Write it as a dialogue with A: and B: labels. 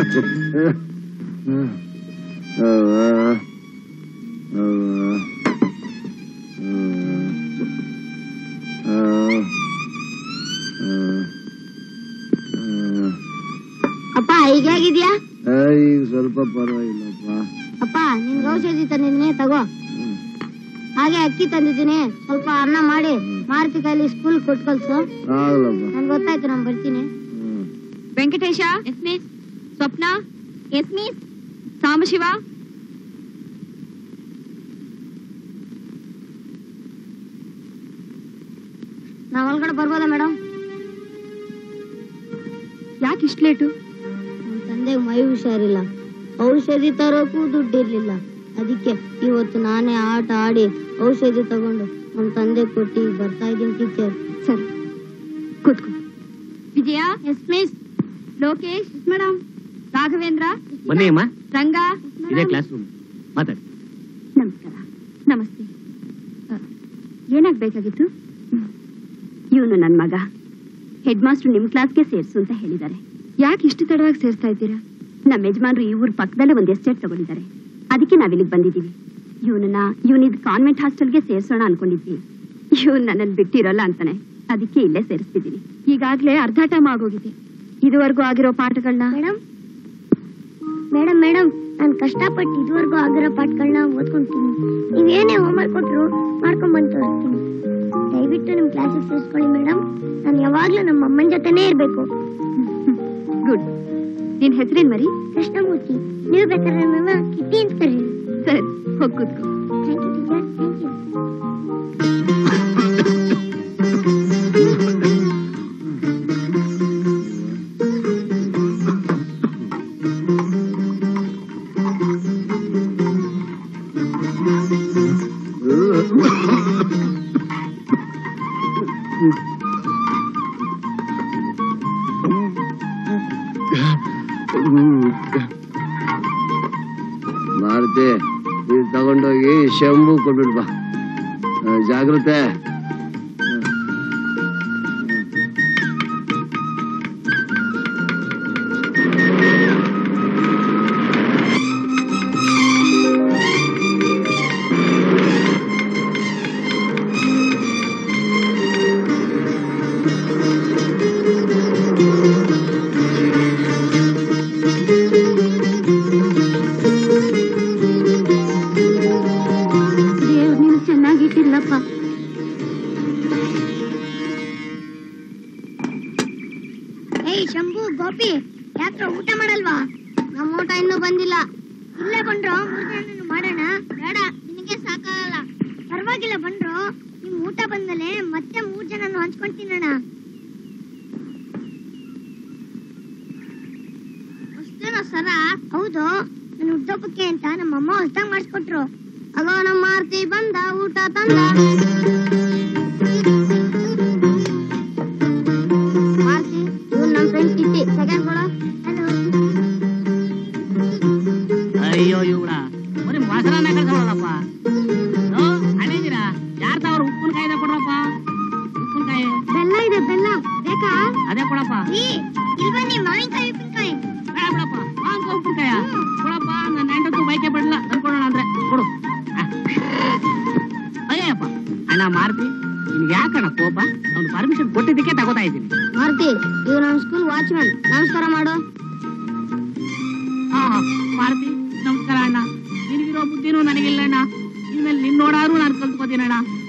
A: ಅಪ್ಪ ಈಗ ಹೇಗಿದ್ಯಾ?
B: ಈಗ ಸ್ವಲ್ಪ ಪರವಾಗಿಲ್ಲಪ್ಪ.
A: ಅಪ್ಪ ನಿನ್ಗೆ ಔಷಧಿ ತಂದಿದ್ದೀನಿ ತಗೋ. ಹಾಗೆ ಅಕ್ಕಿ ತಂದಿದ್ದೀನಿ, ಸ್ವಲ್ಪ ಅನ್ನ ಮಾಡಿ ಮಾರುತಿ ಕೈಲಿ ಸ್ಕೂಲ್ ಕೊಟ್ಟು ಕಳ್ಸು. ನನ್ಗೆ ಗೊತ್ತಾಯ್ತು, ನಾನು ಬರ್ತೀನಿ.
C: Venkatesha, yes miss. Swapna, yes miss. Sambashiva,
A: ನಾವ್ ಒಳಗಡೆ ಬರ್ಬೋದಾ ಮೇಡಮ್?
C: ಯಾಕೆ ಇಷ್ಟು ಲೇಟು?
A: ನಮ್ ತಂದೆಗೆ ಮೈ ಹುಷಾರಿಲ್ಲ, ಔಷಧಿ ತರೋಕ್ಕೂ ದುಡ್ಡಿರ್ಲಿಲ್ಲ. ಅದಕ್ಕೆ ಇವತ್ತು ನಾನೇ ಆಟ ಆಡಿ ಔಷಧಿ ತಗೊಂಡು ನಮ್ ತಂದೆ ಕೊಟ್ಟು ಬರ್ತಾ ಇದ್ದೀನಿ ಟೀಚರ್.
C: ಸರಿ, ಕೂತ್ಕೋ. Vijaya,
A: yes miss.
C: Lokesh, madam. Raghavendra,
D: ಬನ್ನಿ ಅಮ್ಮ.
C: ರಂಗ,
D: ಇದೇ ಕ್ಲಾಸ್ ರೂಮ್, ಮಾತಾಡಿ.
C: ನಮಸ್ಕಾರ. ನಮಸ್ತೆ. ಏನಾಗ್ಬೇಕಾಗಿತ್ತು? ಇವನು ನನ್ನ ಮಗ. ಹೆಡ್ ಮಾಸ್ಟರ್ ನಿಮ್ ಕ್ಲಾಸ್ಗೆ ಸೇರ್ಸು ಅಂತ ಹೇಳಿದ್ದಾರೆ. ಯಾಕೆ ಇಷ್ಟು ತಡವಾಗಿ ಸೇರ್ಸ್ತಾ ಇದ್ದೀರಾ? ನಮ್ಮ ಯಜಮಾನ್ರು ಈ ಊರ್ ಪಕ್ಕದಲ್ಲೇ ಒಂದು ಎಸ್ಟೇಟ್ ತಗೊಂಡಿದ್ದಾರೆ, ಅದಕ್ಕೆ ನಾವಿಲ್ಲಿಗೆ ಬಂದಿದ್ದೀವಿ. ಇವನಿದ್ ಕಾನ್ವೆಂಟ್ ಹಾಸ್ಟೆಲ್ಗೆ ಸೇರ್ಸೋಣ ಅನ್ಕೊಂಡಿದ್ವಿ. ಇವನ್ ನನ್ನನ್ನು ಬಿಟ್ಟಿರೋಲ್ಲ ಅಂತಾನೆ, ಅದಕ್ಕೆ ಇಲ್ಲೇ ಸೇರಿಸ್ತಿದ್ದೀನಿ. ಈಗಾಗ್ಲೇ ಅರ್ಧ ಟೈಮ್ ಆಗೋಗಿದೆ. ಇದುವರೆಗೂ ಆಗಿರೋ ಪಾಠಗಳನ್ನ
A: ಮೇಡಮ್ ಮೇಡಮ್ ಮೇಡಮ್ ನಾನು ಕಷ್ಟಪಟ್ಟು ಇದುವರೆಗೂ ಆಗಿರೋ ಪಾಠಗಳನ್ನ ಓದ್ಕೊಂತೀನಿ. ನೀವೇನೇ ಹೋಮ್ವರ್ಕ್ ಕೊಟ್ರು ಮಾಡ್ಕೊಂಡ್ ಬಂದು ತೋರಿಸ್ತೀನಿ. ದಯವಿಟ್ಟು ನಿಮ್ ಕ್ಲಾಸಿಗೆ ಸೇರಿಸ್ಕೊಳ್ಳಿ ಮೇಡಮ್. ನಾನು ಯಾವಾಗ್ಲೂ ನಮ್ಮ ಅಮ್ಮನ ಜೊತೆನೇ ಇರ್ಬೇಕು.
C: ಗುಡ್. ನಿನ್ ಹೆಸರೇನ್ ಮರಿ?
A: ಕೃಷ್ಣಮೂರ್ತಿ. ನೀವು ಬೇಕಾದ್ರೆ ನನ್ನ ಕಿಟ್ಟಿ ಅಂತ ಕರೀರಿ.
C: ಸರಿ, ಹೋಗಿ ಕೂತ್ಕೋ.
A: Thank you teacher, thank you.
B: Maruti, ಇದು ತಗೊಂಡೋಗಿ ಶಂಭು ಕೊಟ್ಬಿಡ್ಬಾ. ಜಾಗ್ರತೆ. ಏಯ್ ಶಂಭು, ಗೋಪಿ, ಯಾಕ್ರ ಊಟ ಮಾಡಲ್ವಾ? ನಮ್ಮ ಊಟ ಇನ್ನೂ ಬಂದಿಲ್ಲ. ಇಲ್ಲೇ ಬಂದ್ರು ಮಾಡೋಣ. ಬೇಡ, ನಿನಗೆ ಸಾಕಾಗಲ್ಲ. ಪರವಾಗಿಲ್ಲ ಬಂದ್ರು. ನಿಮ್ ಊಟ ಬಂದ್ಮೇಲೆ ಮತ್ತೆ 3 ಜನ ಹಂಚ್ಕೊಂತೀನಣ್ಣ. ಅಷ್ಟೇನಾ ಸರ? ಹೌದು, ನನ್ನ ಹುಟ್ಟೊಬ್ಬಕ್ಕೆ ಅಂತ ನಮ್ಮಮ್ಮ ಹೊಸ್ದಾಗ್ ಮಾಡಿಸ್ಕೊಟ್ರು. ಅಗೋ ನಮ್ಮ ಮಾರುತಿ ಬಂದ, ಊಟ ತಂದ. ಮಾರುತಿ, ಇವ್ರು ನಮ್ಮ ಫ್ರೆಂಡ್ ಕಿಟ್ಟಿ. ಸೆಕೆಂಡ್ ಕೊಡ. ಹಲೋ.
D: ಅಯ್ಯೋ ಇವ್ರ ಬರೀ ಮೊಸರನ್ನ ಕಳ್ಸೋಳಪ್ಪ. ಅಡಿದ್ದೀರಾ? ಯಾರ ತಾವ್ರ ಉಪ್ಪಿನಕಾಯಿದ ಕೊಡ್ರಪ್ಪ. ಉಪ್ಪಿನಕಾಯಿ
A: ಬೆಲ್ಲ ಇದೆ, ಬೆಲ್ಲ ಬೇಕಾ?
D: ಅದೇ ಕೊಡಪ್ಪ.
A: ಇಲ್ಲಿ ಬನ್ನಿ, ಮಾವಿನಕಾಯಿ ಉಪ್ಪಿನಕಾಯಿ.
D: ಬೇಡ ಬಿಡಪ್ಪ, ಮಾವಿನಕಾಯಿ ಉಪ್ಪಿನಕಾಯ ಕೊಡಪ್ಪ. ನನ್ನ ಹೆಂಡತ್ತು ಬೈಕೆ ಬಿಡಲ್ಲ, ತಂದ್ಕೊಡೋಣ ಅಂದ್ರೆ ಕೊಡು. ಅಯ್ಯಪ್ಪ ಅಣ್ಣ ಮಾರುತಿ, ನಿನ್ಗೆ ಯಾಕಣ್ಣ ಕೋಪ? ಅವ್ನು ಪರ್ಮಿಷನ್ ಕೊಟ್ಟಿದ್ದಕ್ಕೆ ತಗೋತಾ ಇದ್ದೀನಿ.
A: ಮಾರುತಿ, ಇವ್ ನಮ್ಮ ಸ್ಕೂಲ್ ವಾಚ್ಮನ್. ನಮಸ್ಕಾರ ಮಾಡು.
D: ಹಾ ಮಾರುತಿ, ನಮಸ್ಕಾರ ಅಣ್ಣ. ನಿನಗಿರೋ ಬುದ್ಧಿನೂ ನನಗಿಲ್ಲ ಅಣ್ಣ. ಇನ್ಮೇಲೆ ನಿನ್ ನೋಡಾರು ನಾನು ಕಲ್ತ್ಕೋತೀನಿ ಅಣ್ಣ.